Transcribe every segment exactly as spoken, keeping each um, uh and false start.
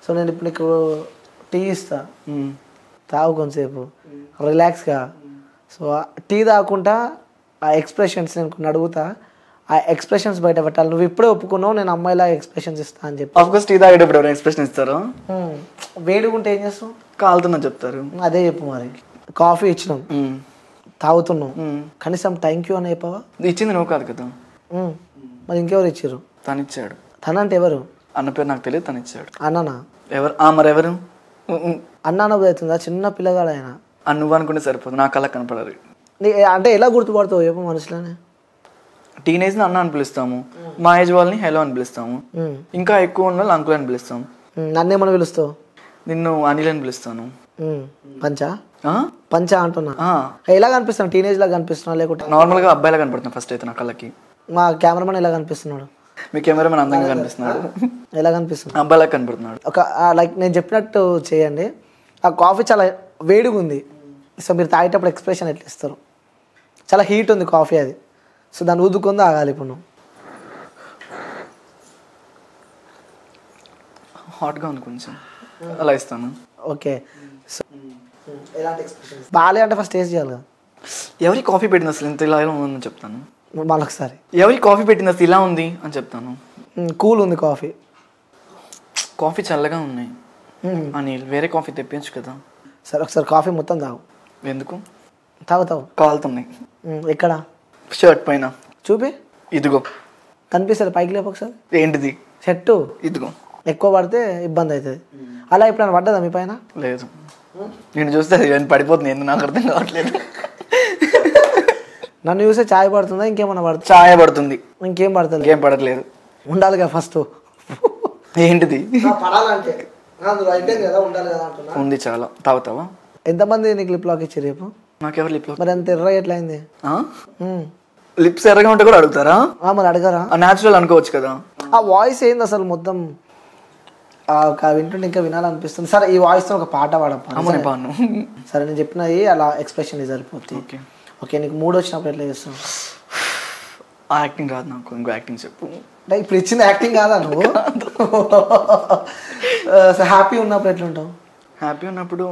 So నేను ఇప్పుడు నీకు టీ ఇస్తా, తాగు కొంతసేపు రిలాక్స్గా. సో టీ తాగకుండా ఆ ఎక్స్ప్రెషన్స్ నేను అడుగుతా, ఆ ఎక్స్ప్రెషన్స్ బయట పెట్టాలి. నువ్వు ఇప్పుడే ఒప్పుకున్నావు నేను అమ్మాయిలా ఎక్స్ప్రెషన్స్ ఇస్తా అని చెప్పి. ఆఫ్కోర్స్ టీ తాగేటప్పుడు ఎవరైనా ఎక్స్ప్రెషన్ ఇస్తారో? వేడిగుంటే ఏం చేస్తావు? కాలుతున్నా చెప్తారు. అదే చెప్పు మరి. కాఫీ ఇచ్చినాం, తాగుతున్నాం, కనీసం థ్యాంక్ యూ అని చెప్పవా? ఇచ్చింది నువ్వు కాదు కదా. మరి ఇంకెవరు ఇచ్చారు? తను ఇచ్చాడు. తన అంటే ఎవరు? అన్న పేరు నాకు తెలియదు, తను ఇచ్చాడు. అన్ననా? ఎవరు? మరి ఎవరు? అన్న అనబోదు అవుతుందా? చిన్న పిల్లగాడు ఆయన. నువ్వు అనుకుంటే సరిపోదు, నా కళ్ళ కనపడరు. అంటే ఎలా గుర్తుపడతావు చెప్పు మనుషులని? టీనేజ్ ని అన్న అని పిలుస్తాము, మా ఏజ్ వాళ్ళని హెలో అని పిలుస్తాము, ఇంకా ఎక్కువ ఉన్న వాళ్ళు అంకుల్ అని పిలుస్తాము. నన్నేమని పిలుస్తావు? నిన్ను అనిల్ అని పిలుస్తాను. పంచా పంచా అంటున్నా. ఎలా కనిపిస్తాను? టీనేజ్ లాగా కనిపిస్తున్నా లేకుంటే నార్మల్ గా అబ్బాయిలా కనపడుతున్నా ఫస్ట్ అయితే నా కళ్ళకి. మా కెమెరామెన్ ఎలా కనిపిస్తున్నాడు? మీ కెమెరామెన్ అందంగా కనిపిస్తున్నాడు. ఎలా కనిపిస్తుంది? అబ్బాయిలా కనపడుతున్నాడు. ఒక లైక్ నేను చెప్పినట్టు చేయండి. ఆ కాఫీ చాలా వేడిగా ఉంది, సో మీరు తాగేటప్పుడు ఎక్స్ప్రెషన్ ఎట్లా ఇస్తారు? చాలా హీట్ ఉంది కాఫీ అది, సో దాన్ని ఊదుకుంది ఆగాలి. ఇప్పుడు నువ్వు హాట్గా ఉంది కొంచెం, అలా ఇస్తాను. ఓకే. సో ఎలాంటి ఎక్స్ప్రెషన్? బాగాలే అంటే ఫస్ట్ టేస్ట్ చేయాలి కదా. ఎవరి కాఫీ పెట్టింది అసలు ఇంత ఇలా ఉందని చెప్తాను. మళ్ళీ ఒకసారి ఎవరి కాఫీ పెట్టింది అసలు ఇలా ఉంది అని చెప్తాను. కూల్ ఉంది కాఫీ. కాఫీ చల్లగా ఉన్నాయి అనిల్, వేరే కాఫీ తెప్పించు కదా. సరే ఒకసారి కాఫీ మొత్తం తాగు. ఎందుకు? తాగు తాగు. కాలుతున్నాయి. ఎక్కడ? షర్ట్ పైన. చూపి. ఇదిగో కనిపిస్తుంది, పైకి లేపు ఒకసారి. ఏంటిది? షర్టు. ఇదిగో. ఎక్కువ పడితే ఇబ్బంది అవుతుంది. అలా ఎప్పుడైనా పడ్డదా మీ పైన? లేదు. నేను చూస్తే పడిపోతుంది, ఎందుకు నాకు అర్థం కావట్లేదు. నన్ను చూస్తే ఛాయ్ పడుతుందా ఇంకేమన్నా పడుతుంది? ఛాయ్ పడుతుంది, ఇంకేం పడుతుంది? ఇంకేం పడట్లేదు. ఉండాలిగా ఫస్ట్. ఏంటిది? పడాలంటే కదా ఉండాలి కదా అంటున్నా. ఉంది చాలా. తాగుతావా? ఎంతమంది నీకు లిప్ లాక్ ఇచ్చి రేపు? నాకెవరు లిప్ లాక్? మరి అంత ఎర్ర ఎట్లా అయింది? లిప్స్ ఎర్రగా ఉంటే కూడా అడుగుతారా? మరి అడగరా? న్యాచురల్ అనుకోవచ్చు కదా. ఆ వాయిస్ ఏంది అసలు మొత్తం వింటుంటే ఇంకా వినాలనిపిస్తుంది. సరే ఈ వాయిస్ తో ఒక పాట పాడను. సరే నేను చెప్పినది అలా ఎక్స్ప్రెషన్ సరిపోతుంది. Okay okay. నీకు మూడు వచ్చినప్పుడు ఎట్లా చేస్తావు? ఆ యాక్టింగ్ రాదు నాకు, ఇంకో యాక్టింగ్ చెప్పు. అంటే ఇప్పుడు ఇచ్చిన యాక్టింగ్ కాదా నువ్వు? హ్యాపీ ఉన్నప్పుడు ఎట్లా ఉంటావు? హ్యాపీ ఉన్నప్పుడు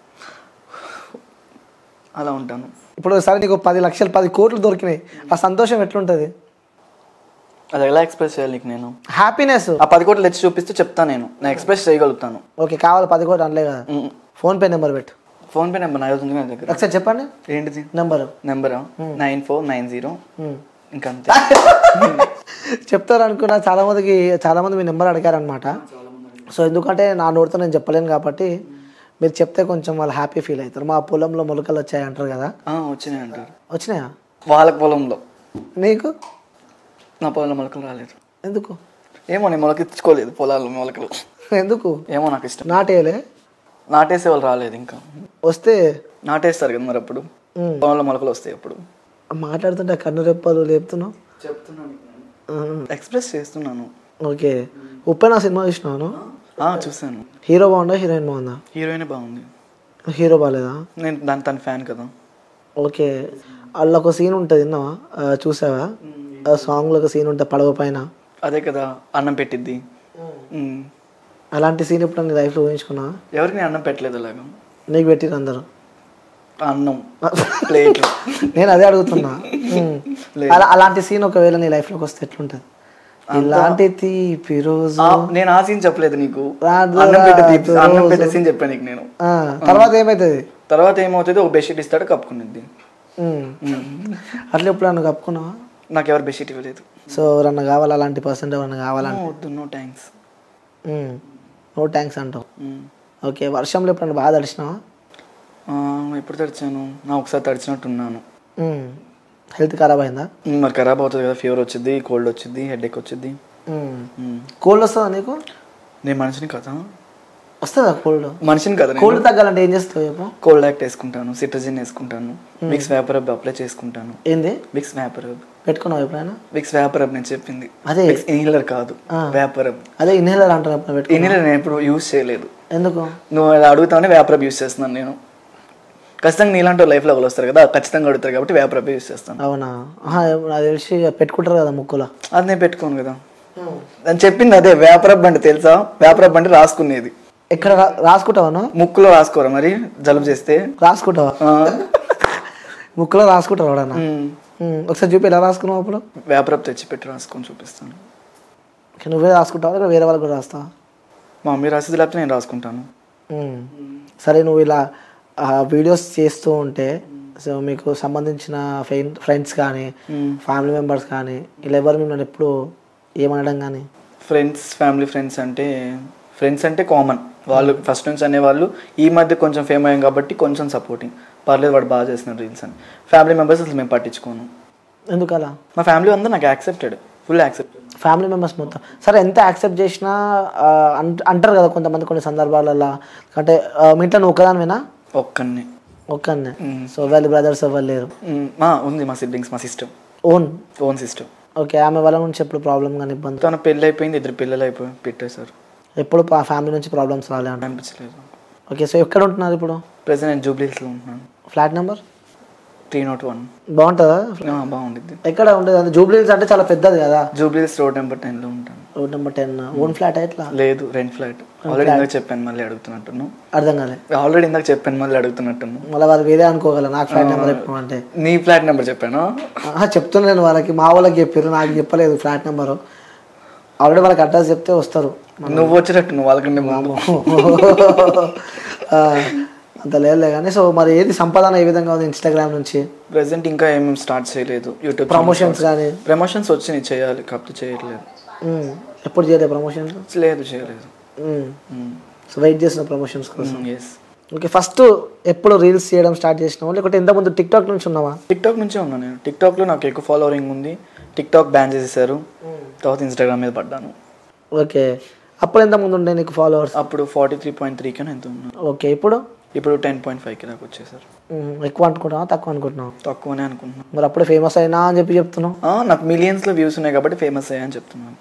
అలా ఉంటాను. ఇప్పుడు సరే నీకు పది లక్షలు పది కోట్లు దొరికినాయి, ఆ సంతోషం ఎట్లుంటుంది? అది ఎలా ఎక్స్ప్రెస్ చేయాలి నీకు? నేను హ్యాపీనెస్ ఆ పది కోట్లు తెచ్చి చూపిస్తే చెప్తాను, నేను నేను ఎక్స్ప్రెస్ చేయగలుగుతాను. ఓకే కావాలి పది కోట్లు అనలే కదా. ఫోన్ పే నెంబర్ పెట్టు. ఫోన్ పే నెంబర్ నా దగ్గర. ఒకసారి చెప్పండి. ఏంటిది నెంబరు? నెంబరా నైన్ ఫోర్ నైన్ జీరో ఇంకా అంతే. చెప్తారు అనుకున్నా. చాలా మందికి చాలా మంది మీ నెంబర్ అడిగారనమాట. సో ఎందుకంటే నా నోటితో నేను చెప్పలేను కాబట్టి మీరు చెప్తే కొంచెం వాళ్ళు హ్యాపీ ఫీల్ అవుతారు. మా పొలంలో మొలకలు వచ్చాయి అంటారు కదా. వచ్చినాయి అంటారు. వచ్చినాయా? వాళ్ళ పొలంలో. నీకు? నా పొలంలో మొలకలు రాలేదు. ఎందుకు? ఏమో నేను మొలకెత్తుకోలేదు పొలాల్లో మొలకలు. ఎందుకు? ఏమో నాకు ఇష్టం. నాటేయలే? నాటేసే వాళ్ళు రాలేదు ఇంకా. వస్తే నాటేస్తారు కదా మరి, అప్పుడు పొలంలో మొలకలు వస్తాయి. అప్పుడు మాట్లాడుతుంటే కన్ను రెప్పలు లేపుతున్నావు. చెప్తున్నాను, ఎక్స్ప్రెస్ చేస్తున్నాను. ఓకే. ఉప్పెన సినిమా చూసినాను. చూసాను. హీరో బాగుందా హీరోయిన్ బాగుందా? హీరోయిన్ బాగుంది. హీరో బాగాలేదా? నేను దాని తన ఫ్యాన్ కదా. ఓకే. అందులో ఒక సీన్ ఉంటుంది విన్నావా, చూసావా? సాంగ్లో ఒక సీన్ ఉంటుంది పడవ పైన. అదే కదా అన్నం పెట్టిద్ది. అలాంటి సీన్ ఎప్పుడు నీ లైఫ్లో ఊహించుకున్నావా? ఎవరికి నేను అన్నం పెట్టలేదు. అలాగా నీకు పెట్టిరు అందరు అన్నం ప్లేట్. నేను అదే అడుగుతున్నా. అలా అలాంటి సీన్ ఒకవేళ నీ లైఫ్లోకి వస్తే ఎట్లుంటుంది? ఇలాంటి తీపి రోజు. నేను ఆ సీన్ చెప్పలేదు నీకు, అన్నం పెట్టే సీన్ చెప్పాను నీకు నేను. తర్వాత ఏమవుతుంది? తర్వాత ఏమవుతుంది, ఒక బెడ్షీట్ ఇస్తాడు కప్పుకునేది. అట్లా ఎప్పుడన్నా కప్పుకున్నావా? నాకు ఎవరు బెడ్షీట్ ఇవ్వలేదు. సో ఎవరన్నా కావాలి అలాంటి పర్సెంట్ ఎవరన్నా కావాలని? వద్దు, నో థ్యాంక్స్. నో థ్యాంక్స్ అంటావు. ఓకే. వర్షంలో ఎప్పుడన్నా బాగా తడిచినావా? ఎప్పుడు తడిచాను? నా ఒకసారి తడిచినట్టున్నాను. హెల్త్ ఖరాబ్ అయిందా? మరి ఖరాబ్ అవుతుంది కదా, ఫీవర్ వచ్చింది, కోల్డ్ వచ్చింది, హెడ్ ఎక్ వచ్చింది. కోల్డ్ వస్తుందా నీకు? నేను మనిషిని కదా. వస్తుందా కోల్డ్? మనిషిని కదా. కోల్డ్ తగ్గాలంటే ఏం చేస్తావు? కోల్డ్ యాక్ట్ వేసుకుంటాను, సిట్రజిన్ వేసుకుంటాను, విక్స్ వేపర్ రబ్ అప్లై చేసుకుంటాను. ఏంది విక్స్ వేపర్ రబ్ పెట్టుకున్నావు ఎప్పుడైనా? విక్స్ వేపర్ రబ్ నేను చెప్పింది అదే, ఇన్హేలర్ కాదు, వేపర్ రబ్. అదే ఇన్హేలర్ అంటారు. ఇన్హేలర్ నేను ఎప్పుడు యూజ్ చేయలేదు. ఎందుకు? నువ్వు అడుగుతావని వేపర్ రబ్ యూజ్ చేస్తున్నాను నేను. ఖచ్చితంగా నీలాంటి లైఫ్లో వాళ్ళు వస్తారు కదా, ఖచ్చితంగా అడుగుతారు కాబట్టి వేపర్ రబ్ యూజ్ చేస్తాను. అవునా? అది తెలిసి పెట్టుకుంటారు కదా ముక్కులో. అది నేను పెట్టుకోను కదా. నేను చెప్పింది అదే, వేపర్ రబ్ అంటే తెలుసా? వేపర్ రబ్ అంటే రాసుకునేది. ఎక్కడ రా- రాసుకుంటావా ముక్కులో రాసుకోరా మరి జలుబు చేస్తే రాసుకుంటావా ఆ. ముక్కులో రాసుకుంటావు ఎవడన్నా ఉమ్. ఉమ్, ఒకసారి చూపి ఎలా రాసుకున్నావు అప్పుడు వేపరపు తెచ్చి పెట్టి రాసుకొని చూపిస్తాను. ఓకే, నువ్వే రాసుకుంటావా లేదా వేరే వాళ్ళకి కూడా రాస్తావా మా మమ్మీ రాసేది లేకపోతే నేను రాసుకుంటాను. ఉమ్. సరే నువ్వు ఇలా వీడియోస్ చేస్తూ ఉంటే సో మీకు సంబంధించిన ఫ్రెండ్ ఫ్రెండ్స్ కానీ ఫ్యామిలీ మెంబర్స్ కానీ ఇలా ఎవరు మిమ్మల్ని ఎప్పుడు ఏమనడం కానీ ఫ్రెండ్స్ ఫ్యామిలీ ఫ్రెండ్స్ అంటే ఫ్రెండ్స్ అంటే కామన్, వాళ్ళు ఫస్ట్ నుంచి అనేవాళ్ళు. ఈ మధ్య కొంచెం ఫేమ్ అయ్యాం కాబట్టి కొంచెం సపోర్టింగ్, పర్లేదు వాడు బాగా చేస్తున్నారు రీల్స్ అని. ఫ్యామిలీ మెంబర్స్ అసలు మేము పట్టించుకోను. ఎందుకు అలా? మా ఫ్యామిలీ అందరూ నాకు accepted, full accepted. Family members మొత్తం సరే ఎంత యాక్సెప్ట్ చేసినా ఆ, అంట- అంటారు కదా కొంతమంది కొన్ని సందర్భాలలో, అంటే ఆ, మీ ఇంట్లో నువ్వు ఒక్కదానివేనా? ఒక్కనే ఒక్కనే. సో వాళ్ళ బ్రదర్స్ ఎవరు లేరు? మా ఉంది మా సిబ్లింగ్స్, మా sister, own own sister. Okay, ఆమె వాళ్ళ నుంచి ఎప్పుడు ప్రాబ్లం కానీ ఇబ్బంది? తన పెళ్ళి అయిపోయింది, ఇద్దరు పిల్లలు అయిపోయి పెట్టేశారు. ఎప్పుడు ఫ్యామిలీ నుంచి ప్రాబ్లమ్స్ రాలే అంట? అనిపించలేదు. ఓకే, సో ఎక్కడ ఉంటున్నారు ఇప్పుడు? ప్రెసెంట్ నేను జూబ్లీస్లో ఉంటున్నాను. Flat number three not one. బాగుంటుందా? బాగుంటుంది. ఎక్కడ ఉంటుంది? అంటే జూబ్లీహిల్స్ అంటే చాలా పెద్దది కదా. జూబ్లీస్ రోడ్ నెంబర్ టెన్లో ఉంటాను. Road number ten. Own flat ఎట్లా? లేదు, రెంట్ ఫ్లాట్. ఆల్రెడీ ఇందాక చెప్పాను, మళ్ళీ అడుగుతున్నట్టును. అర్థం కాలే. ఆల్రెడీ ఇందాక చెప్పాను, మళ్ళీ అడుగుతున్నట్టును. మళ్ళీ వాళ్ళు వేరే అనుకోగల నాకు ఫ్లాట్ నెంబర్ చెప్పడం అంటే. నీ ఫ్లాట్ నెంబర్ చెప్పాను. ఆహా, చెప్తున్నాను వాళ్ళకి, మా వాళ్ళకి చెప్పారు, నాకు చెప్పలేదు ఫ్లాట్ నెంబరు. ఆల్రెడీ వాళ్ళకి అడ్రస్ చెప్తే వస్తారు. నువ్వు వచ్చేటట్టు నువ్వు వాళ్ళకంటే ముందు. ఆ, అంత లేదులే కానీ. సో మరి ఏది సంపాదన ఏ విధంగా ఉంది ఇన్స్టాగ్రామ్ నుంచి? ప్రెసెంట్ ఇంకా ఏమేమి స్టార్ట్ చేయలేదు. యూట్యూబ్ ప్రమోషన్స్ కానీ? ప్రమోషన్స్ వచ్చినాయి, చేయాలి, కాకపోతే చేయట్లేదు. ఎప్పుడు చేయలేదు ప్రమోషన్స్? లేదు, చేయలేదు. సో వెయిట్ చేసిన ప్రమోషన్స్ కోసం. ఎస్. ఓకే, ఫస్ట్ ఎప్పుడు రీల్స్ చేయడం స్టార్ట్ చేసినావా లేకపోతే ఇంతకుముందు టిక్ టాక్ నుంచి ఉన్నావా? టిక్ టాక్ నుంచే ఉన్నాను నేను. టిక్ టాక్లో నాకు ఎక్కువ ఫాలోయింగ్ ఉంది. టిక్ టాక్ బ్యాన్ చేసేసారు, తర్వాత ఇన్స్టాగ్రామ్ మీద పడ్డాను. ఓకే, అప్పుడు ఎంత ముందు ఉండే నీకు ఫాలోవర్స్? అప్పుడు ఫార్టీ త్రీ పాయింట్ త్రీ కి ఎంత ఉన్నాను. ఓకే, ఇప్పుడు? ఇప్పుడు టెన్ పాయింట్ ఫైవ్ కి దాకా వచ్చేసారు. ఎక్కువ అనుకుంటున్నావా తక్కువ అనుకుంటున్నావు? తక్కువనే అనుకుంటున్నాను. మరి అప్పుడు ఫేమస్ అయినా అని చెప్పి చెప్తున్నావు. నాకు మిలియన్స్ లో వ్యూస్ ఉన్నాయి కాబట్టి ఫేమస్ అయ్యా అని చెప్తున్నాను.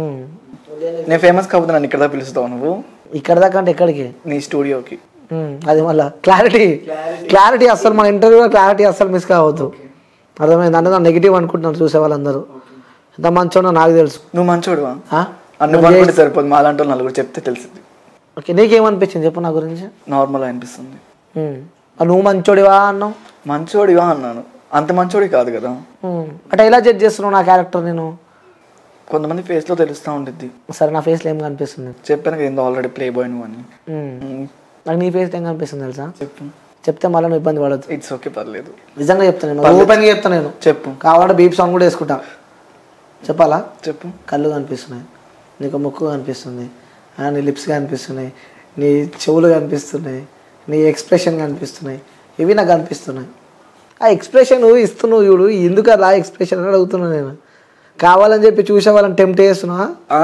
నేను ఫేమస్ కాకపోతే నన్ను ఇక్కడ దాకా పిలుస్తావు నువ్వు? ఇక్కడ దాకా అంటే ఎక్కడికి? నీ స్టూడియోకి. అది మళ్ళీ క్లారిటీ క్లారిటీ అస్సలు మన ఇంటర్వ్యూలో క్లారిటీ అస్సలు మిస్ కావద్దు. అర్థమైంది? అంటే నా నెగిటివ్ అనుకుంటున్నారు చూసే వాళ్ళందరూ. ఎంత మంచోడో నాకు తెలుసు. నువ్వు మంచోడువా? ఆ? అనుకుంటే సరిపోదు, మా అలాంటి వాళ్ళు నలుగురు చెప్తే తెలిసింది. ఓకే, నీకేమనిపించింది చెప్పు నా గురించి? నార్మల్ అనిపిస్తుంది. ఉమ్. ఆ, నువ్వు మంచోడివా అన్నావు. మంచోడివా అన్నాను, అంత మంచోడి కాదు కదా. ఉమ్. అంటే ఎలా జడ్జ్ చేస్తున్నావు నా క్యారెక్టర్ నేను? కొంతమంది ఫేస్ లో తెలుస్తూ ఉంటుంది. సరే, నా ఫేస్లో ఏం కనిపిస్తుంది? చెప్పాను కదా, ఏందో ఆల్రెడీ ప్లే బాయ్ నువ్వు అని. ఉమ్. నాకు నీ ఫేస్లో ఏం కనిపిస్తుంది తెలుసా? చెప్పు. చెప్తే మళ్ళీ నువ్వు ఇబ్బంది పడద్దు. ఇట్స్ ఓకే, పర్లేదు. నిజంగా చెప్తాను నేను, ఓపెన్గా చెప్తాను నేను. చెప్పు. కావాలంటే బీప్ సాంగ్ కూడా వేసుకుంటా. చెప్పాలా? చెప్పు. కళ్ళు కనిపిస్తున్నాయి, నీకు ముక్కు కనిపిస్తుంది, ఆ, నీ లిప్స్ కనిపిస్తున్నాయి, నీ చెవులు కనిపిస్తున్నాయి, నీ ఎక్స్ప్రెషన్ కనిపిస్తున్నాయి, ఇవి నాకు కనిపిస్తున్నాయి. ఆ ఎక్స్ప్రెషన్ ఇస్తున్నావు చూడు, ఎందుకు అలా ఎక్స్ప్రెషన్ అని అడుగుతున్నాను నేను. కావాలని చెప్పి చూసే వాళ్ళని టెంప్ట్ చేస్తున్నా.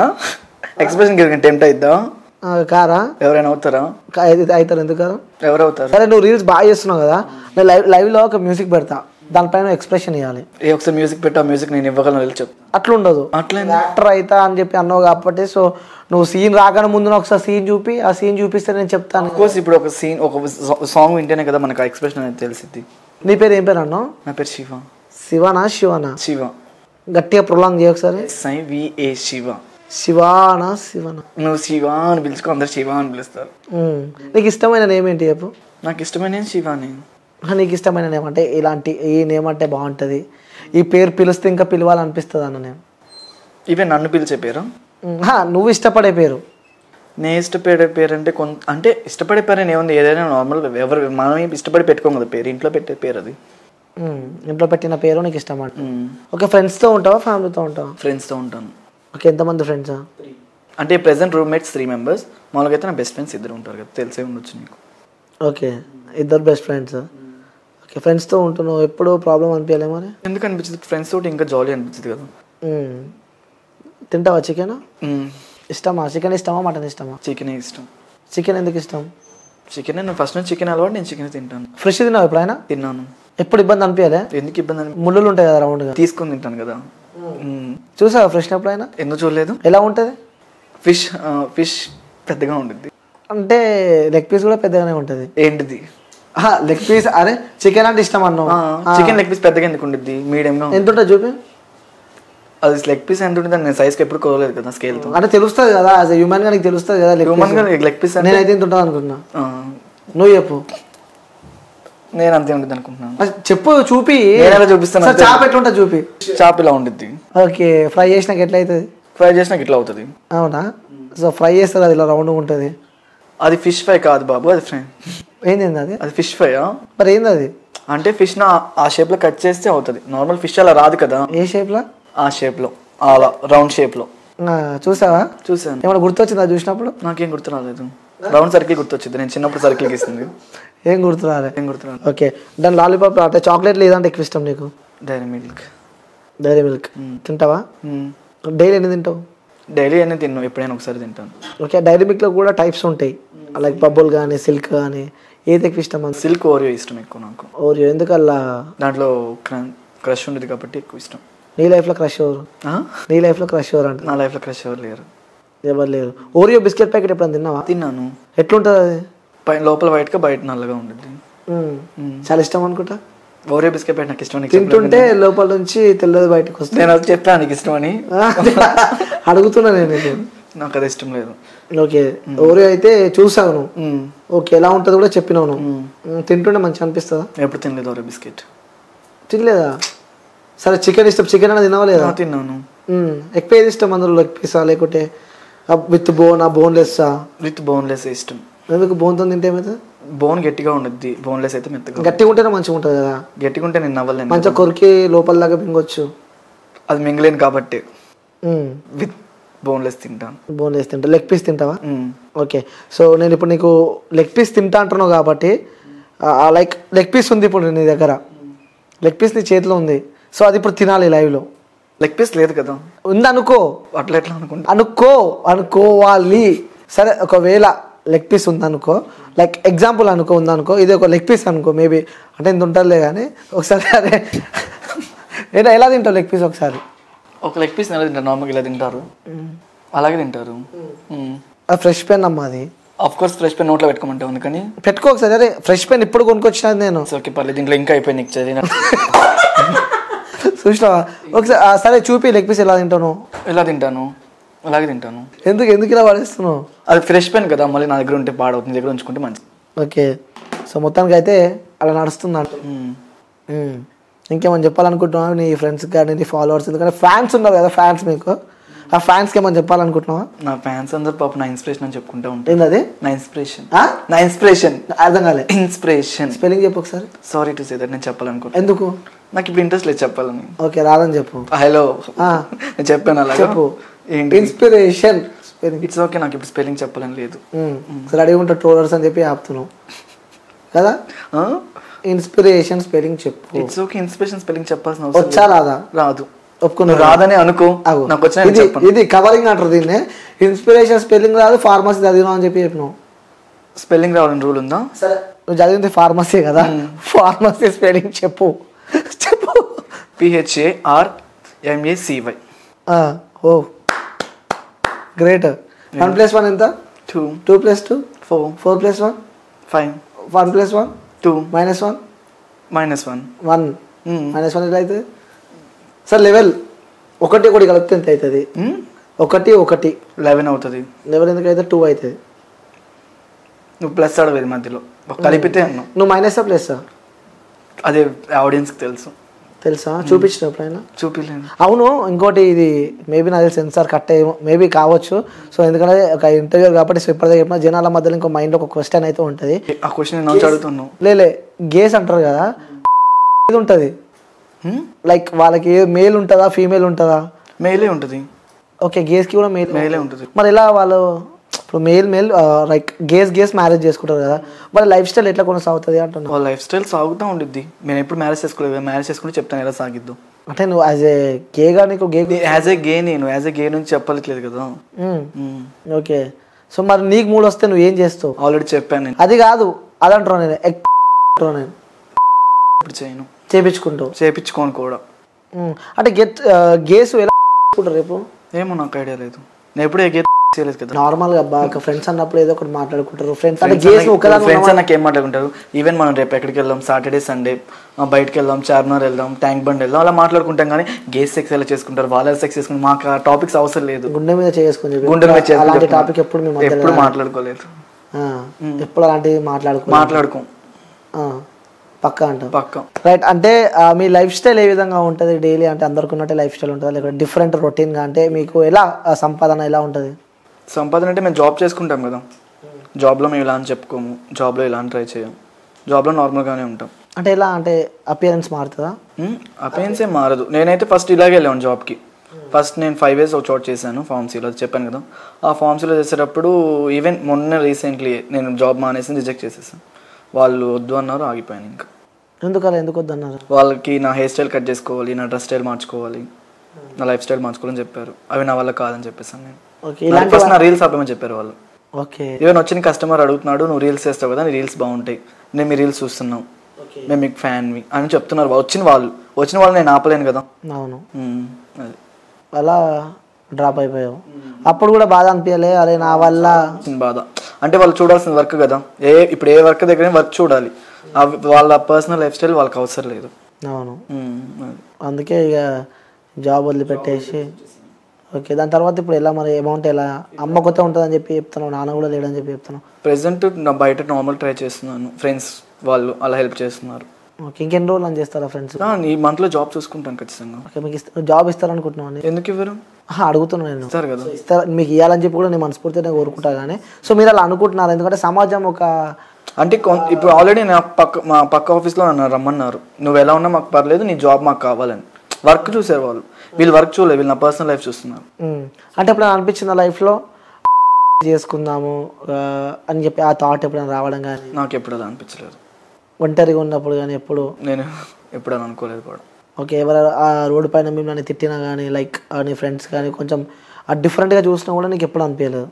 ఎక్స్ప్రెషన్ టెంప్ట్ అయిద్దా? కారా? ఎవరైనా అవుతారా? అవుతారు, ఎందుకు కాదు? ఎవరు అవుతారు? సరే, నువ్వు రీల్స్ బాగా చేస్తున్నావు కదా, నేను లైవ్ లైవ్లో ఒక మ్యూజిక్ పెడతా, దానిపైన ఎక్స్ప్రెషన్ ఇవ్వాలి. ఏ ఒకసారి మ్యూజిక్ పెట్టా, మ్యూజిక్ నేను ఇవ్వగలను వెళ్ళి చెప్పు. అట్లా ఉండదు. అట్లా యాక్టర్ అవుతా అని చెప్పి అన్నావు కాబట్టి, సో నువ్వు సీన్ రాగానే ముందు ఒకసారి సీన్ చూపి, ఆ సీన్ చూపిస్తే నేను చెప్తాను. కోర్స్ ఇప్పుడు ఒక సీన్, ఒక సాంగ్ వింటేనే కదా మనకు ఆ ఎక్స్ప్రెషన్ అనేది తెలిసింది. నీ పేరు ఏం పేరు అన్నావు? నా పేరు శివ. శివనా శివనా? శివ. గట్టిగా ప్రొలాంగ్ చేయ ఒకసారి. ఎస్ఐవిఏ శివ. శివానా శివనా? నువ్వు శివ అని పిలుచుకో, అందరు శివ అని పిలుస్తారు. నీకు ఇష్టమైన నేమ్ ఏంటి చెప్పు? నాకు ఇష్టమైన శివాని. నీకు ఇష్టమైన నేమ్ అంటే ఇలాంటి ఈ నేమ్ అంటే బాగుంటుంది, ఈ పేరు పిలిస్తే ఇంకా పిలవాలనిపిస్తుంది అన్న నేమ్? ఇవే నన్ను పిలిచే పేరు? నువ్వు ఇష్టపడే పేరు? నేను ఇష్టపడే పేరు అంటే కొంత, అంటే ఇష్టపడే పేరు అని ఏముంది, ఏదైనా నార్మల్, ఎవరు మనం ఇష్టపడి పెట్టుకోం కదా పేరు, ఇంట్లో పెట్టే పేరు అది. ఇంట్లో పెట్టిన పేరు నీకు ఇష్టం అంట. ఓకే, ఫ్రెండ్స్తో ఉంటావా ఫ్యామిలీతో ఉంటావా? ఫ్రెండ్స్తో ఉంటాను. ఓకే, ఎంతమంది ఫ్రెండ్సా? అంటే ప్రెసెంట్ రూమ్మేట్స్ త్రీ మెంబర్స్, మామూలుగా అయితే నా బెస్ట్ ఫ్రెండ్స్ ఇద్దరు ఉంటారు కదా, తెలిసే ఉండొచ్చు నీకు. ఓకే, ఇద్దరు బెస్ట్ ఫ్రెండ్స్. ఓకే, ఫ్రెండ్స్తో ఉంటున్నావు, ఎప్పుడు ప్రాబ్లం అనిపించలే మరి? ఎందుకు అనిపించింది? ఫ్రెండ్స్ తోటి ఇంకా జాలీ అనిపించింది కదా. తింటావా చికెన్? ఇష్టమా చికెన్? ఇష్టమా మటన్ ఇష్టమా? చికెనే ఇష్టం. చికెన్ ఎందుకు ఇష్టం? చికెన్ నేను ఫస్ట్ నుంచి చికెన్ అలవాటు, నేను చికెన్ తింటాను. ఫ్రెష్ తిన్నావు ఎప్పుడైనా? తిన్నాను. ఎప్పుడు ఇబ్బంది అనిపించలే? ఎందుకు ఇబ్బంది అని, ముళ్ళులు ఉంటాయి కదా రౌండ్గా, తీసుకొని తింటాను కదా. చూసావా ఫ్రెష్ ఎప్పుడైనా? ఎందుకు చూడలేదు. ఎలా ఉంటుంది? ఫిష్ ఫిష్ పెద్దగా ఉంటుంది, అంటే లెగ్ పీస్ కూడా పెద్దగానే ఉంటుంది. ఏంటిది లెగ్ పీస్? అరే చికెన్ అంటే ఇష్టం అన్నావు. చికెన్ లెగ్ పీస్ పెద్దగా ఎందుకు ఉంటుంది, మీడియంగా. ఎంత ఉంటుంది చూపి? అది లెగ్ పీస్ ఎంత ఉంటుంది నేను సైజ్కి ఎప్పుడు కోరలేదు కదా స్కేల్తో. అంటే తెలుస్తుంది కదా యాజ్ హ్యూమన్ గా నీకు తెలుస్తుంది కదా హ్యూమన్ గా లెగ్ పీస్ నేనైతే ఇంత ఉంటుంది అనుకుంటున్నా. నువ్వు చెప్పు. నేను అంతే ఉంటుంది అనుకుంటున్నాను. చెప్పు చూపి చూపిస్తాను. చాప్ ఎట్లుంటా చూపి. చాప్ ఇలా ఉండిద్ది. ఓకే ఫ్రై చేసినాక ఎట్లా అవుతుంది? ఫ్రై చేసినాక ఇట్లా అవుతుంది. అవునా? సో ఫ్రై చేస్తారు అది ఇలా రౌండ్ ఉంటుంది. అది ఫిష్ ఫ్రై కాదు బాబు, అది ఫ్రై. ఏంది అది? అది ఫిష్ ఫ్రై. మరి ఏంది అది? అంటే ఫిష్ నా ఆ షేప్ లో కట్ చేస్తే అవుతుంది. నార్మల్ ఫిష్ అలా రాదు కదా. ఏ షేప్ లో? ఆ షేప్ లో, అలా రౌండ్ షేప్ లో. చూసావా? చూసాను. ఏమైనా గుర్తొచ్చిందా చూసినప్పుడు? నాకేం గుర్తు రాలేదు. రౌండ్ సర్కిల్ గుర్తొచ్చింది. నేను చిన్నప్పుడు సర్కిల్ గీస్తుంది. ఏం గుర్తు రాలే? ఏం గుర్తు రాలేదు. ఓకే దాని లాలీపాప్ అంటే చాక్లెట్ లేదంటే ఎక్కువ ఇష్టం నీకు? Dairy milk. డైరీ మిల్క్ తింటావా? డైలీ ఎన్ని తింటావు? డైలీ అన్నీ తిన్నాను, ఎప్పుడైనా ఒకసారి తింటాను. ఓకే డైరీ మిల్క్లో కూడా టైప్స్ ఉంటాయి, లైక్ బబుల్ కానీ సిల్క్ కానీ. ఏది ఎక్కువ ఇష్టం? సిల్క్ ఓరియో ఇష్టం ఎక్కువ నాకు. ఓరియో ఎందుకల్లా? దాంట్లో క్రష్ ఉండేది కాబట్టి ఎక్కువ ఇష్టం. నీ లైఫ్లో క్రష్ ఎవరు? నీ లైఫ్లో క్రష్ ఎవరు అంటే? నా లైఫ్లో క్రష్ ఎవరు లేరు. ఎవరు లేరు. ఓరియో బిస్కెట్ ప్యాకెట్ ఎప్పుడైనా తిన్నావా? తిన్నాను. ఎట్లుంటుంది అది? పైన లోపల వైట్ గా బయట నల్లగా ఉంటుంది. చాలా ఇష్టం అనుకుంటా. ఓరియో బిస్కెట్ ప్యాకెట్ నాకు ఇష్టం. తింటుంటే లోపల నుంచి తెల్లది బయటకు వస్తుంది. నేను అది చెప్పాను నీకు ఇష్టం అని. అడుగుతున్నా నేను. నాకు అది ఇష్టం లేదు. ఓకే ఓరియో అయితే చూసావు నువ్వు. ఓకే ఎలా ఉంటుంది కూడా చెప్పినావు నువ్వు. తింటుంటే మంచిగా అనిపిస్తుందా? ఎప్పుడు తినలేదు ఓరియో బిస్కెట్. తినలేదా? సరే చికెన్ ఇష్టం. చికెన్ అనేది తినవా లేదా? తిన్నాను. ఎక్కువ ఏది ఇష్టం అందులో? లెగ్ పీసా లేకుంటే with bone? Boneless? With boneless ఇష్టం. ఎందుకు? బోన్తో తింటే ఏమవుతుంది? బోన్ గట్టిగా ఉండద్ది, బోన్లెస్ అయితే మెత్తగా. గట్టిగా ఉంటేనే మంచిగా ఉంటుంది కదా. గట్టిగా ఉంటే నేను నవ్వలేను. మంచిగా కొరికి లోపల దాకా మింగొచ్చు. అది మింగలేను కాబట్టి విత్ బోన్లెస్ తింటాను. బోన్లెస్ తింటా. లెగ్ పీస్ తింటావా? ఓకే సో నేను ఇప్పుడు నీకు లెగ్ పీస్ తింటా అంటున్నావు కాబట్టి లైక్ లెగ్ పీస్ ఉంది ఇప్పుడు నీ దగ్గర. లెగ్ పీస్ నీ చేతిలో ఉంది. సో అది ఇప్పుడు తినాలి లైవ్లో. లెగ్ పీస్ లేదు కదా. ఉంది అనుకో. అట్లా ఎట్లా అనుకుంటా? అనుకో అనుకోవాలి. సరే ఒకవేళ లెగ్ పీస్ ఉందనుకో, లైక్ ఎగ్జాంపుల్ అనుకో ఉందనుకో, ఇది ఒక లెగ్ పీస్ అనుకో మేబీ, అంటే ఇంత ఉంటుందిలే కానీ ఒకసారి అదే ఏంటో ఎలా తింటావు లెగ్ పీస్ ఒకసారి? ఒక లెగ్ పీస్ ఎలా తింటారు? నార్మల్గా ఇలా తింటారు, అలాగే తింటారు. ఫ్రెష్ పెన్ అమ్మా అది. ఆఫ్ కోర్స్ ఫ్రెష్ పెన్ నోట్లో పెట్టుకోమంటావు అందుకని పెట్టుకో ఒకసారి. అరే ఫ్రెష్ పెన్ ఇప్పుడు కొనుక్కొచ్చినది నేను. ఓకే పర్లేదు, దీంట్లో ఇంకా అయిపోయింది నీకు చదివిన. చూసినావా? ఒకసారి సరే చూపి లెగ్ పీస్ ఎలా తింటాను. ఎలా తింటాను? అలాగే తింటాను. ఎందుకు ఎందుకు ఇలా పడేస్తున్నావు? అది ఫ్రెష్ పెన్ కదా, మళ్ళీ నా దగ్గర ఉంటే పాడవుతుంది, దగ్గర ఉంచుకుంటే మంచిది. ఓకే సో మొత్తానికి అయితే అలా నడుస్తుందంట. ఇంకేమని చెప్పాలనుకుంటున్నావా నీ ఫ్రెండ్స్కి కానీ నీ ఫాలోవర్స్? ఎందుకంటే ఫ్యాన్స్ ఉన్నారు కదా, ఫ్యాన్స్ మీకు, ఆ ఫ్యాన్స్కి ఏమని చెప్పాలనుకుంటున్నావా? నా ఫ్యాన్స్ అందరు పాప నా ఇన్స్పిరేషన్ అని చెప్పుకుంటా ఉంటాను. ఏంది అది? నా ఇన్స్పిరేషన్. నా ఇన్స్పిరేషన్ అర్థం కాలే. ఇన్స్పిరేషన్ స్పెల్లింగ్ చెప్పు ఒకసారి. సారీ టు సే దట్ నేను చెప్పాలనుకుంటున్నాను. ఎందుకు? నాకు ఇప్పుడు ఇంట్రెస్ట్ లేదు చెప్పాలని. ఓకే రాదని చెప్పు. హలో నేను చెప్పాను అలా చెప్పు. Inspiration spelling. ఇట్స్ ఓకే, నాకు ఇప్పుడు స్పెల్లింగ్ చెప్పాలని లేదు. సరే అడిగి ఉంటా ట్రోలర్స్ అని చెప్పి ఆపుతున్నావు కదా. ఇన్స్పిరేషన్ స్పెల్లింగ్ చెప్పు. ఇట్స్ ఓకే, ఇన్స్పిరేషన్ స్పెల్లింగ్ చెప్పాల్సిన అవసరం వచ్చా రాదా? రాదు. ఒప్పుకున్నా రాదని అనుకో. నాకు వచ్చిన ఇది కవరింగ్ అంటారు దీన్ని. ఇన్స్పిరేషన్ స్పెల్లింగ్ రాదు, ఫార్మసీ చదివినావు అని చెప్పి చెప్పినావు. స్పెల్లింగ్ రావాలని రూల్ ఉందా? సరే నువ్వు చదివింది ఫార్మసీ కదా, ఫార్మసీ స్పెల్లింగ్ చెప్పు. చెప్పు. P H A R M A C Y. Oh great. One plus one ఎంత? Two. Two plus two four. Four plus one five. One plus one two. Minus one minus one. One minus one ఎలా అవుతుంది? సార్ లెవెల్ ఒకటి ఒకటి కలిపితే ఎంత అవుతుంది? ఒకటి ఒకటి లెవెన్ అవుతుంది. లెవెల్ ఎందుకు అయితే టూ అవుతుంది. నువ్వు ప్లస్ అడవేది మధ్యలో కలిపితే అన్నావు. నువ్వు మైనసా ప్లస్సా? అదే ఆడియన్స్కి తెలుసు. తెలుసా? చూపించిన ఎప్పుడైనా? చూపించలేదు. అవును ఇంకోటి ఇది మేబీ నాకు సెన్సార్ కట్ అయ్యేమో మేబీ కావచ్చు. సో ఎందుకంటే ఒక ఇంటర్వ్యూ కాబట్టి సో ఇప్పటిదాకా చెప్పిన జనాల మధ్యలో ఇంకో మైండ్ ఒక క్వశ్చన్ అయితే ఉంటుంది. ఆ క్వశ్చన్ నేను అడుగుతున్నాను. లేలే గేస్ అంటారు కదా, ఇది ఉంటుంది లైక్ వాళ్ళకి మేల్ ఉంటుందా ఫీమేల్ ఉంటుందా? మేలే ఉంటుంది. ఓకే గేస్కి కూడా మేల్ మేలే ఉంటుంది. మరి ఎలా వాళ్ళు ఇప్పుడు male male like gays gays marriage చేసుకుంటారు కదా, వాళ్ళ లైఫ్ స్టైల్ ఎట్లా కొనసాగుతుంది అంటున్నా? వాళ్ళ లైఫ్ స్టైల్ సాగుతూ ఉండిద్ది. నేను ఎప్పుడు మ్యారేజ్ చేసుకోలేదు, మ్యారేజ్ చేసుకుంటే చెప్తాను ఎలా సాగిద్దు. అంటే నువ్వు యాజ్ ఏ గేగా నీకు గే యాజ్ ఏ గే నేను యాజ్ ఏ గే నుంచి చెప్పలేదు కదా. ఓకే సో మరి నీకు మూడు వస్తే నువ్వు ఏం చేస్తావు? ఆల్రెడీ చెప్పాను నేను. అది కాదు అది అంటున్నాను నేను. నేను ఇప్పుడు చేయను. చేపించుకుంటావు? చేపించుకోను కూడా. అంటే గెట్ గేస్ ఎలా చేసుకుంటారు రేపు? ఏమో నాకు ఐడియా లేదు. నేను ఎప్పుడే గే చేయలేదు కదా. నార్మల్ గా బాగా ఫ్రెండ్స్ అన్నప్పుడు ఏదో ఒకటి మాట్లాడుకుంటారు. ఫ్రెండ్స్ అంటే గేస్ ఒకదాని ఫ్రెండ్స్ అన్నకి ఏం మాట్లాడుకుంటారు. ఈవెన్ మనం రేపు ఎక్కడికి వెళ్దాం, సాటర్డే సండే బయటకు వెళ్దాం, చార్మినార్ వెళ్దాం, ట్యాంక్ బండ్ వెళ్దాం, అలా మాట్లాడుకుంటాం. కానీ గేస్ సెక్స్ ఎలా చేసుకుంటారు, వాళ్ళ సెక్స్ చేసుకుంటారు, మాకు ఆ టాపిక్స్ అవసరం లేదు. గుండె మీద చేసుకుని గుండె మీద అలాంటి టాపిక్ ఎప్పుడు మేము ఎప్పుడు మాట్లాడుకోలేదు. ఎప్పుడు అలాంటివి మాట్లాడుకో మాట్లాడుకోం పక్కా అంటాం. పక్కా రైట్. అంటే మీ లైఫ్ స్టైల్ ఏ విధంగా ఉంటుంది డైలీ? అంటే అందరికి ఉన్నట్టే లైఫ్ స్టైల్ ఉంటుందా లేకపోతే డిఫరెంట్ రొటీన్గా? అంటే మీకు ఎలా సంపాదన ఎలా ఉంటుంది? సంపాదన అంటే మేము జాబ్ చేసుకుంటాం కదా, జాబ్లో మేము ఇలా అని చెప్పుకోము, జాబ్లో ఇలా అని ట్రై చేయం, జాబ్లో నార్మల్గానే ఉంటాం. అంటే ఎలా అంటే అపియరెన్స్ మారుతుందా? అపియరెన్స్ ఏం మారదు. నేనైతే ఫస్ట్ ఇలాగే వెళ్ళాను జాబ్కి. ఫస్ట్ నేను ఫైవ్ ఇయర్స్ ఒక చోట చేశాను ఫార్మసీలో, చెప్పాను కదా. ఆ ఫార్మసీలో చేసేటప్పుడు ఈవెన్ మొన్న రీసెంట్లీ నేను జాబ్ మానేసి రిజెక్ట్ చేసేసాను. వాళ్ళు వద్దు అన్నారు, ఆగిపోయాను. ఇంకా ఎందుకలా ఎందుకు వద్దు అన్నారు? వాళ్ళకి నా హెయిర్ స్టైల్ కట్ చేసుకోవాలి, నా డ్రెస్ స్టైల్ మార్చుకోవాలి, నా లైఫ్ స్టైల్ మార్చుకోవాలని చెప్పారు. అవి నా వల్ల కాదని చెప్పేసాను నేను. ఫస్ట్ నా రీల్స్ ఆపమని చెప్పారు వాళ్ళు. ఓకే. ఈవెన్ వచ్చిన కస్టమర్ అడుగుతున్నాడు, నువ్వు రీల్స్ చేస్తావు కదా, నీ రీల్స్ బాగుంటాయి, నేను మీ రీల్స్ చూస్తున్నాం, మేము మీకు ఫ్యాన్వి అని చెప్తున్నారు. వచ్చిన వాళ్ళు వచ్చిన వాళ్ళు నేను ఆపలేను కదా. అవును. అది అలా డ్రాప్ అయిపోయావు. అప్పుడు కూడా బాధ అనిపించలే? అరే నా వల్ల బాధ అంటే వాళ్ళు చూడాల్సిన వర్క్ కదా. ఏ ఇప్పుడు ఏ వర్క్ దగ్గర వర్క్ చూడాలి, వాళ్ళ పర్సనల్ లైఫ్ స్టైల్ వాళ్ళకి అవసరం లేదు. అవును. అందుకే ఇక జాబ్ వదిలిపెట్టేసి ఓకే. దాని తర్వాత ఇప్పుడు ఎలా మరి అమౌంట్ ఎలా? అమ్మ కొత్త ఉంటుందని చెప్పి చెప్తున్నావు, నాన్న కూడా లేడని చెప్పి చెప్తున్నావు. ప్రెసెంట్ నా బయట నార్మల్ ట్రై చేస్తున్నాను, ఫ్రెండ్స్ వాళ్ళు అలా హెల్ప్ చేస్తున్నారు. ఓకే. ఇంకెన్ని రోజులు అని చేస్తారా ఫ్రెండ్స్? ఈ మంత్లో జాబ్ చూసుకుంటాను ఖచ్చితంగా. ఓకే. మీకు ఇస్తా జాబ్ ఇస్తారనుకుంటున్నాను. ఎందుకు ఇవ్వరు? అడుగుతున్నాను నేను. ఇస్తారు కదా. ఇస్తారు, మీకు ఇవ్వాలని చెప్పి కూడా నేను మనస్ఫూర్తిగా కోరుకుంటా. కానీ సో మీరు అలా అనుకుంటున్నారు ఎందుకంటే సమాజం ఒక అంటే ఇప్పుడు ఆల్రెడీ నా పక్క మా పక్క ఆఫీస్లో నన్ను రమ్మన్నారు, నువ్వు ఎలా ఉన్నా మాకు పర్లేదు, నీ జాబ్ మాకు కావాలని. వర్క్ చూసారు వాళ్ళు, వీళ్ళు వర్క్ చూడలేదు, వీళ్ళు నా పర్సనల్ లైఫ్ చూస్తున్నారు. అంటే ఎప్పుడైనా అనిపించింది లైఫ్లో చేసుకుందాము అని చెప్పి ఆ థాట్ ఎప్పుడైనా రావడం? కానీ నాకు ఎప్పుడు అది అనిపించలేదు. ఒంటరిగా ఉన్నప్పుడు కానీ ఎప్పుడు? నేను ఎప్పుడు అని అనుకోలేదు కూడా. ఓకే. ఎవరు ఆ రోడ్డు పైన మిమ్మల్ని తిట్టినా కానీ లైక్ నీ ఫ్రెండ్స్ కానీ కొంచెం ఆ డిఫరెంట్గా చూసినా కూడా నీకు ఎప్పుడు అనిపించలేదు?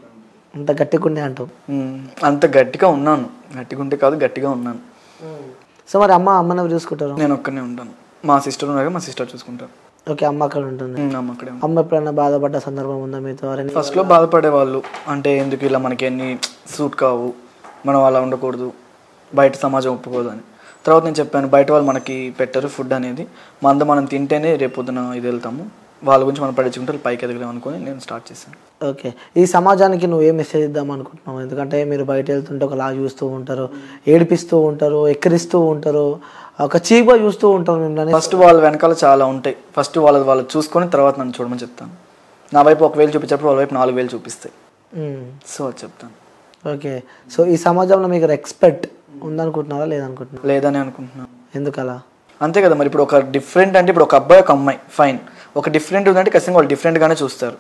అంత గట్టిగా ఉండే అంటావు? అంత గట్టిగా ఉన్నాను, గట్టిగా ఉంటే కాదు గట్టిగా ఉన్నాను. సో మరి అమ్మ అమ్మని ఎవరు చూసుకుంటారు? నేను ఒక్కనే ఉంటాను, మా సిస్టర్ ఉన్నారు, మా సిస్టర్ చూసుకుంటారు. ఓకే. అమ్మ అక్కడ ఉంటుంది. అమ్మ అక్కడే. అమ్మ ఎప్పుడైనా బాధపడ్డ సందర్భం ఉందా మీతో? ఫస్ట్లో బాధపడే వాళ్ళు, అంటే ఎందుకు ఇలా మనకి ఎన్ని సూట్ కావు, మనం అలా ఉండకూడదు, బయట సమాజం ఒప్పుకోదు అని. తర్వాత నేను చెప్పాను, బయట వాళ్ళు మనకి పెట్టరు ఫుడ్ అనేది, మంద మనం తింటేనే రేపు పొద్దున ఇది వెళ్తాము, వాళ్ళ గురించి మనం పడించుకుంటే పైకి ఎదగలేము అనుకుని నేను స్టార్ట్ చేశాను. ఓకే. ఈ సమాజానికి నువ్వు ఏ మెసేజ్ ఇద్దాం అనుకుంటున్నావు? ఎందుకంటే మీరు బయట వెళ్తుంటే ఒకలా చూస్తూ ఉంటారు, ఏడిపిస్తూ ఉంటారు, ఎక్కిరిస్తూ ఉంటారు, ఒక చీప్గా చూస్తూ ఉంటారు మిమ్మల్ని. ఫస్ట్ వాళ్ళ వెనకాల చాలా ఉంటాయి, ఫస్ట్ వాళ్ళ వాళ్ళు చూసుకొని తర్వాత నన్ను చూడమని చెప్తాను. నా వైపు ఒక వేలు చూపించేప్పుడు వాళ్ళ వైపు నాలుగు వేలు చూపిస్తాయి, సో అది చెప్తాను. ఓకే. సో ఈ సమాజంలో మీకు రెస్పెక్ట్ ఉందనుకుంటున్నారా లేదనుకుంటున్నారా? లేదని అనుకుంటున్నాను. ఎందుకలా? అంతే కదా మరి. ఇప్పుడు ఒక డిఫరెంట్ అంటే ఇప్పుడు ఒక అబ్బాయి ఒక అమ్మాయి ఫైన్, ఒక డిఫరెంట్ ఉందంటే ఖచ్చితంగా వాళ్ళు డిఫరెంట్గానే చూస్తారు.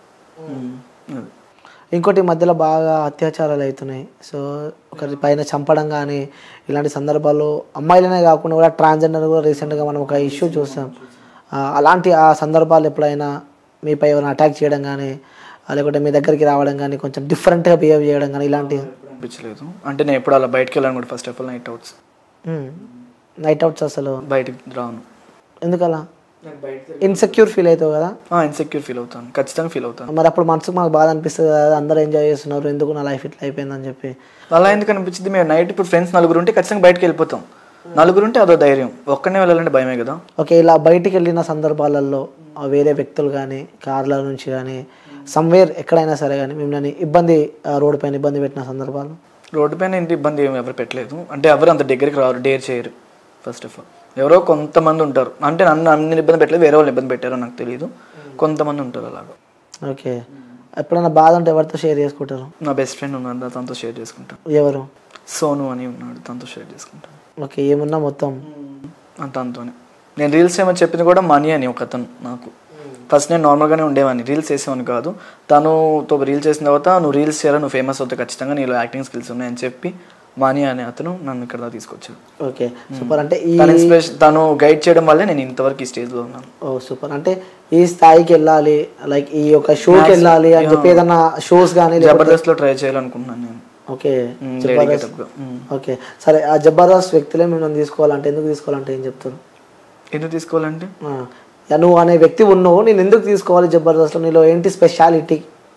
ఇంకోటి మధ్యలో బాగా అత్యాచారాలు అవుతున్నాయి. సో ఒకరి పైన చంపడం కానీ ఇలాంటి సందర్భాల్లో అమ్మాయిలనే కాకుండా కూడా ట్రాన్స్జెండర్ కూడా రీసెంట్గా మనం ఒక ఇష్యూ చూసాం. అలాంటి ఆ సందర్భాలు ఎప్పుడైనా మీపై ఎవరైనా అటాక్ చేయడం కానీ లేకుంటే మీ దగ్గరికి రావడం కానీ కొంచెం డిఫరెంట్గా బిహేవ్ చేయడం కానీ ఇలాంటివి అనిపించలేదు? అంటే నేను ఎప్పుడు అలా బయటకు వెళ్ళాను కూడా. First of all night outs night outs అసలు బయటకు రాను. ఎందుకలా? ఇన్సెక్యూర్ ఫీల్ అవుతావు కదా? ఇన్సెక్యూర్ ఫీల్ అవుతాను, ఖచ్చితంగా ఫీల్ అవుతాను. మరి అప్పుడు మనసుకు మాకు బాధ అనిపిస్తుంది కదా, అందరూ ఎంజాయ్ చేస్తున్నారు, ఎందుకు నా లైఫ్ ఇట్లా అయిపోయిందని చెప్పి. అలా ఎందుకు అనిపించింది? మేము నైట్ ఇప్పుడు ఫ్రెండ్స్ నలుగురు ఉంటే ఖచ్చితంగా బయటకు వెళ్ళిపోతాం, నలుగురు ఉంటే అదో ధైర్యం, ఒక్కనే వెళ్ళాలంటే భయమే కదా. ఓకే. ఇలా బయటికి వెళ్ళిన సందర్భాలలో వేరే వ్యక్తులు కానీ కార్ల నుంచి కానీ సమ్వేర్ ఎక్కడైనా సరే కానీ మిమ్మల్ని ఇబ్బంది రోడ్డు పైన ఇబ్బంది పెట్టిన సందర్భాలు? రోడ్డు పైన ఇంటి ఇబ్బంది ఏమి ఎవరు పెట్టలేదు, అంటే ఎవరు అంత దగ్గరికి రారు, డేర్ చేయరు. ఫస్ట్ ఆఫ్ ఆల్ ఎవరో కొంతమంది ఉంటారు, అంటే నన్ను అన్ని ఇబ్బంది పెట్టలేదు, వేరే వాళ్ళు ఇబ్బంది పెట్టారో నాకు తెలియదు, కొంతమంది ఉంటారు అలాగా. ఓకే. ఎప్పుడైనా బాధ ఉంటే ఎవరితో షేర్ చేసుకుంటారు? నా బెస్ట్ ఫ్రెండ్ ఉన్నాడు, తనతో షేర్ చేసుకుంటాను. ఎవరు? సోను అని ఉన్నాడు, తనతో షేర్ చేసుకుంటాను. ఓకే. ఏమున్నా మొత్తం తనతోనే. నేను రీల్స్ ఏమని చెప్పింది కూడా మనీ అని ఒక అతను నాకు. ఫస్ట్ నేను నార్మల్గానే ఉండేవాడిని, రీల్స్ చేసేవాడిని కాదు. తనుతో రీల్స్ చేసిన తర్వాత నువ్వు రీల్స్ చేయాలి, నువ్వు ఫేమస్ అవుతావు ఖచ్చితంగా, నీలో యాక్టింగ్ స్కిల్స్ ఉన్నాయని చెప్పి మనీ అనే అతను నన్ను ఇక్కడ తీసుకొచ్చాడు. Okay super. అంటే ఈ తను గైడ్ చేయడం వల్లే నేను ఇంతవరకు ఈ స్టేజ్లో ఉన్నాను. Oh super. అంటే ఈ స్థాయికి వెళ్ళాలి, లైక్ ఈ యొక్క షోకి వెళ్ళాలి అని చెప్పి ఏదన్నా షోస్ కానీ జబర్దస్త్లో ట్రై చేయాలనుకుంటున్నాను నేను. ఓకే ఓకే సరే. ఆ జబర్దస్త్ వ్యక్తులే మిమ్మల్ని తీసుకోవాలంటే ఎందుకు తీసుకోవాలంటే ఏం చెప్తారు? ఎందుకు తీసుకోవాలంటే నువ్వు అనే వ్యక్తి ఉన్నావు, నేను ఎందుకు తీసుకోవాలి జబర్దస్త్లో, నీలో ఏంటి స్పెషాలిటీ?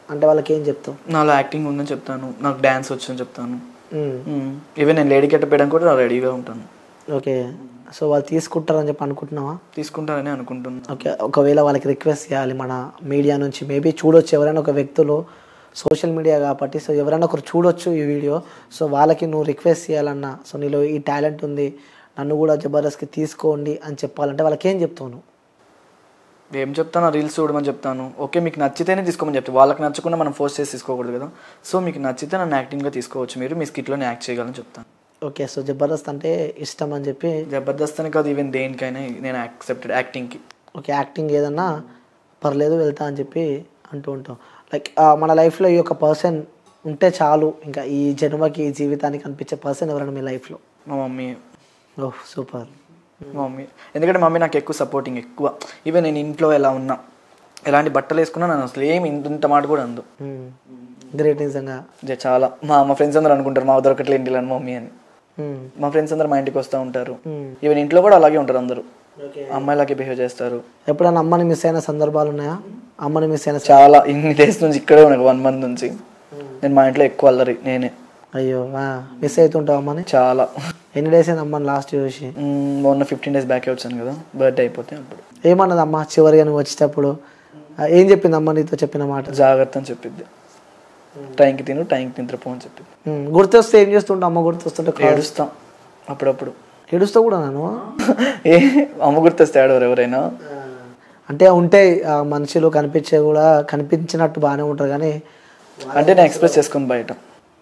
అంటే వాళ్ళకి ఏం చెప్తావు? నాలో యాక్టింగ్ ఉందని చెప్తాను, నాకు డ్యాన్స్ వచ్చని చెప్తాను. ఈవెన్ నేను లేడీ గెటప్ వేయడానికి కూడా రెడీగా ఉంటాను. ఓకే, సో వాళ్ళు తీసుకుంటారని చెప్పి అనుకుంటున్నావా? తీసుకుంటారని అనుకుంటున్నాను. ఓకే, ఒకవేళ వాళ్ళకి రిక్వెస్ట్ చేయాలి మన మీడియా నుంచి, మేబీ చూడొచ్చు ఎవరైనా ఒక వ్యక్తులు, సోషల్ మీడియా కాబట్టి, సో ఎవరైనా ఒకరు చూడొచ్చు ఈ వీడియో, సో వాళ్ళకి నువ్వు రిక్వెస్ట్ చేయాలన్నా, సో నీలో ఈ టాలెంట్ ఉంది, నన్ను కూడా జబర్దస్త్కి తీసుకోండి అని చెప్పాలంటే వాళ్ళకి ఏం చెప్తావు నువ్వు? ఏం చెప్తాను, రీల్స్ చూడమని చెప్తాను. ఓకే మీకు నచ్చితేనే తీసుకోమని చెప్తాను, వాళ్ళకి నచ్చకుండా మనం ఫోర్స్ చేసి తీసుకోకూడదు కదా. సో మీకు నచ్చితే నన్ను యాక్టింగ్గా తీసుకోవచ్చు, మీరు మీ స్కిట్లోనే యాక్ట్ చేయగలని చెప్తాను. ఓకే, సో జబర్దస్త్ అంటే ఇష్టం అని చెప్పి. జబర్దస్త్ అని కాదు, ఈవెన్ దేనికైనా నేను యాక్సెప్టెడ్ యాక్టింగ్కి. ఓకే, యాక్టింగ్ ఏదన్నా పర్లేదు వెళ్తా అని చెప్పి అంటూ ఉంటాం. లైక్ మన లైఫ్లో ఈ యొక్క పర్సన్ ఉంటే చాలు, ఇంకా ఈ జన్మకి ఈ జీవితానికి అనిపించే పర్సన్ ఎవరైనా మీ లైఫ్లో? మా మమ్మీ. Oh super. మా మమ్మీ, ఎందుకంటే మమ్మీ నాకు ఎక్కువ సపోర్టింగ్ ఎక్కువ. ఈవెన్ నేను ఇంట్లో ఎలా ఉన్నా, ఎలాంటి బట్టలు వేసుకున్నా నన్ను అసలు ఏమి ఇంత మాట కూడా అందు. గ్రేట్ నిజంగా. చాలా మా మా ఫ్రెండ్స్ అందరూ అనుకుంటారు మా దొరకట్లే ఇంటిలో అని మమ్మీ అని. మా ఫ్రెండ్స్ అందరు మా ఇంటికి వస్తూ ఉంటారు, ఈవెన్ ఇంట్లో కూడా అలాగే ఉంటారు అందరూ, అమ్మాయిలాగే బిహేవ్ చేస్తారు. ఎప్పుడైనా అమ్మని మిస్ అయిన సందర్భాలు ఉన్నాయా? అమ్మని మిస్ అయిన చాలా, ఇన్ని డేస్ నుంచి ఇక్కడే ఉన్నాయి, వన్ మంత్ నుంచి నేను మా ఇంట్లో ఎక్కువ అల్లరి నేనే. అయ్యో, మిస్ అవుతుంటావు అమ్మని చాలా. ఎన్ని డేస్ అయింది అమ్మని లాస్ట్ చూసి? మొన్న ఫిఫ్టీన్ డేస్ బ్యాక్ వచ్చాను కదా, బర్త్డే అయిపోతే అప్పుడు. ఏమన్నది అమ్మ చివరిగా నువ్వు వచ్చేటప్పుడు? ఏం చెప్పింది అమ్మ నీతో చెప్పిన మాట? జాగ్రత్త అని చెప్పిద్ది, టైంకి తిను టైంకి నిద్రపో అని చెప్పింది. గుర్తొస్తే ఏం చేస్తుంటా అమ్మ? గుర్తొస్తుంటే ఏడుస్తాం అప్పుడప్పుడు. ఏడుస్తా కూడా నేను? ఏ అమ్మ గుర్తొస్తే ఆడవారు ఎవరైనా? అంటే ఉంటే మనుషులు కనిపించే కూడా కనిపించినట్టు బాగానే ఉంటారు కానీ అంటే నేను ఎక్స్ప్రెస్ చేసుకుని బయట.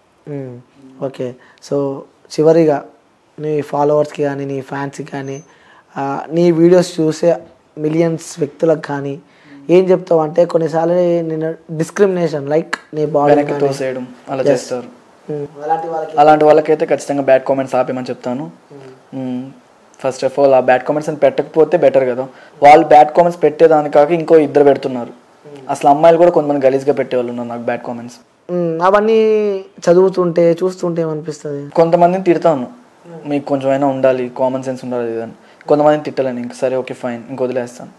ఓకే, సో చివరిగా నీ ఫాలోవర్స్కి కానీ నీ ఫ్యాన్స్కి కానీ నీ వీడియోస్ చూసే మిలియన్స్ వ్యక్తులకు కానీ ఏం చెప్తావు? అంటే కొన్నిసార్లు నేను డిస్క్రిమినేషన్ లైక్ నీ బాడీ తోసేయడం అలా చేస్తారు, అలాంటి వాళ్ళకైతే ఖచ్చితంగా బ్యాడ్ కామెంట్స్ ఆపేమని చెప్తాను. ఫస్ట్ ఆఫ్ ఆల్ ఆ బ్యాడ్ కామెంట్స్ అని పెట్టకపోతే బెటర్ కదా. వాళ్ళు బ్యాడ్ కామెంట్స్ పెట్టేదాని కాక ఇంకో ఇద్దరు పెడుతున్నారు. అసలు అమ్మాయిలు కూడా కొంతమంది గలీజ్గా పెట్టేవాళ్ళు ఉన్నారు నాకు బ్యాడ్ కామెంట్స్. అవన్నీ చదువుతుంటే చూస్తుంటే ఏమనిపిస్తుంది? కొంతమందిని తిడతాను, మీకు కొంచెం అయినా ఉండాలి, కామన్ సెన్స్ ఉండాలి అని. కొంతమందిని తిట్టాలని, ఇంక సరే ఓకే ఫైన్ ఇంక వదిలేస్తాను.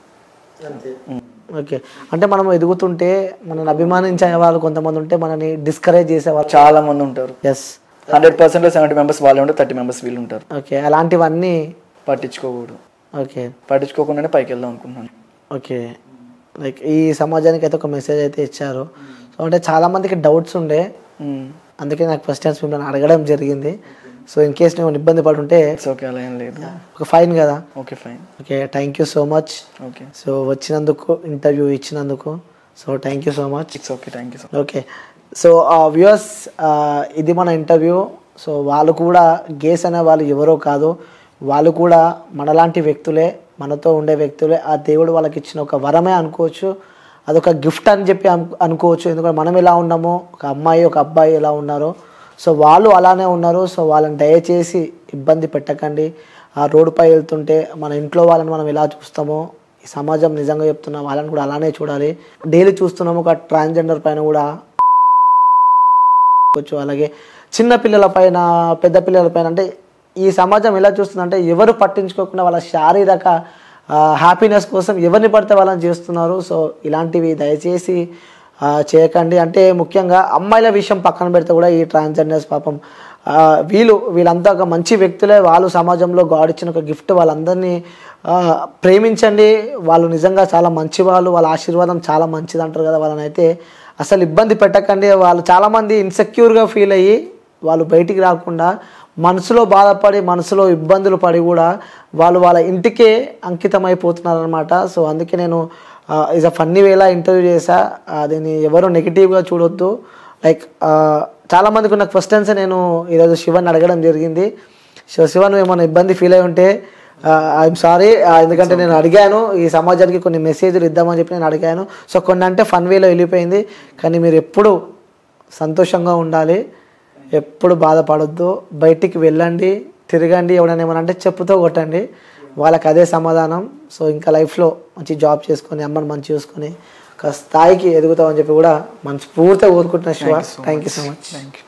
ఓకే, అంటే మనం ఎదుగుతుంటే మనల్ని అభిమానించే వాళ్ళు కొంతమంది ఉంటే మనని డిస్కరేజ్ చేసేవాళ్ళు చాలా మంది ఉంటారు. Yes, hundred percent seventy members వాళ్ళే ఉంటారు, థర్టీ మెంబర్స్ వీళ్ళు ఉంటారు. ఓకే, అలాంటివన్నీ పట్టించుకోకూడదు. ఓకే, పట్టించుకోకుండానే పైకి వెళ్దాం అనుకుంటున్నాను. ఓకే, లైక్ ఈ సమాజానికి అయితే ఒక మెసేజ్ అయితే ఇచ్చారు. సో అంటే చాలామందికి డౌట్స్ ఉండే, అందుకే నాకు ఫస్ట్ టైం మిమ్మల్ని అడగడం జరిగింది. సో ఇన్ కేస్ నేను ఇబ్బంది పడుంటే ఓకే, అలా ఏం లేదు, ఒక ఫైన్ కదా. Okay fine. Okay, thank you so much. Okay, so వచ్చినందుకు, ఇంటర్వ్యూ ఇచ్చినందుకు, so thank you so much. It's okay, thank you so much. Okay, so viewers, ఇది మన ఇంటర్వ్యూ. సో వాళ్ళు కూడా గేస్ అనే వాళ్ళు ఎవరో కాదు, వాళ్ళు కూడా మనలాంటి వ్యక్తులే, మనతో ఉండే వ్యక్తులే. ఆ దేవుడు వాళ్ళకి ఇచ్చిన ఒక వరమే అనుకోవచ్చు, అదొక గిఫ్ట్ అని చెప్పి అనుకోవచ్చు. ఎందుకంటే మనం ఎలా ఉన్నామో, ఒక అమ్మాయి ఒక అబ్బాయి ఎలా ఉన్నారో, సో వాళ్ళు అలానే ఉన్నారు. సో వాళ్ళని దయచేసి ఇబ్బంది పెట్టకండి. ఆ రోడ్డుపై వెళ్తుంటే మన ఇంట్లో వాళ్ళని మనం ఎలా చూస్తామో, ఈ సమాజం నిజంగా చెప్తున్నా వాళ్ళని కూడా అలానే చూడాలి. డైలీ చూస్తున్నాము ఒక ట్రాన్స్జెండర్ పైన కూడా, అలాగే చిన్న పిల్లల పైన, పెద్ద పిల్లల పైన, అంటే ఈ సమాజం ఎలా చూస్తుందంటే ఎవరు పట్టించుకోకుండా వాళ్ళ శారీరక హ్యాపీనెస్ కోసం ఎవరిని పడితే వాళ్ళని చేస్తున్నారు. సో ఇలాంటివి దయచేసి చేయకండి. అంటే ముఖ్యంగా అమ్మాయిల విషయం పక్కన పెడితే కూడా ఈ ట్రాన్స్జెండర్స్ పాపం వీళ్ళు వీళ్ళంతా ఒక మంచి వ్యక్తులే. వాళ్ళు సమాజంలో గాడ్ ఇచ్చిన ఒక గిఫ్ట్. వాళ్ళందరినీ ప్రేమించండి, వాళ్ళు నిజంగా చాలా మంచి వాళ్ళు, వాళ్ళ ఆశీర్వాదం చాలా మంచిది అంటారు కదా. వాళ్ళని అయితే అసలు ఇబ్బంది పెట్టకండి. వాళ్ళు చాలామంది ఇన్సెక్యూర్గా ఫీల్ అయ్యి వాళ్ళు బయటికి రాకుండా మనసులో బాధపడి, మనసులో ఇబ్బందులు పడి కూడా వాళ్ళు వాళ్ళ ఇంటికే అంకితం అయిపోతున్నారు అనమాట. సో అందుకే నేను ఈజ్ అ ఫన్నీ వేలా ఇంటర్వ్యూ చేశా. దీన్ని ఎవరు నెగిటివ్గా చూడొద్దు. లైక్ చాలామందికి నాకు ఫస్ట్ టైమ్స్ నేను ఈరోజు శివన్ అడగడం జరిగింది. సో శివన్ ఏమైనా ఇబ్బంది ఫీల్ అయి ఉంటే ఐఎమ్ సారీ, ఎందుకంటే నేను అడిగాను ఈ సమాజానికి కొన్ని మెసేజ్లు ఇద్దామని చెప్పి నేను అడిగాను. సో కొన్ని అంటే ఫన్ వేలో వెళ్ళిపోయింది. కానీ మీరు ఎప్పుడు సంతోషంగా ఉండాలి, ఎప్పుడు బాధపడొద్దు, బయటికి వెళ్ళండి, తిరగండి. ఎవడైనా ఏమన్నా అంటే చెప్పుతో కొట్టండి, వాళ్ళకి అదే సమాధానం. సో ఇంకా లైఫ్లో మంచి జాబ్ చేసుకొని, అమ్మని మంచి చూసుకొని ఒక స్థాయికి ఎదుగుతామని చెప్పి కూడా మనస్ఫూర్తిగా కోరుకుంటున్నా Shiva. Thank you so much. Thank you.